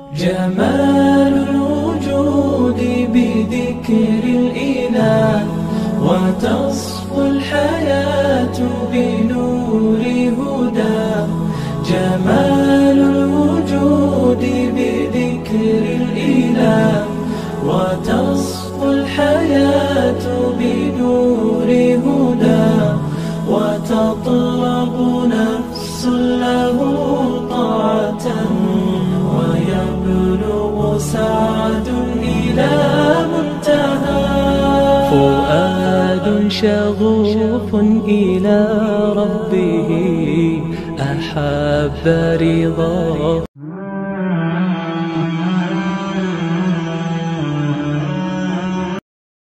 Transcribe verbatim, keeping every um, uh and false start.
جمال الوجود بذكر الإله، وتصفو الحياة بنور هداه. جمال الوجود بذكر الإله، وتصفو الحياة بنور هداه. وتطلب نفس له طاعة، ويبلغ سعد إلى منتهى. فؤاد شغوف إلى ربه أحب رضاه.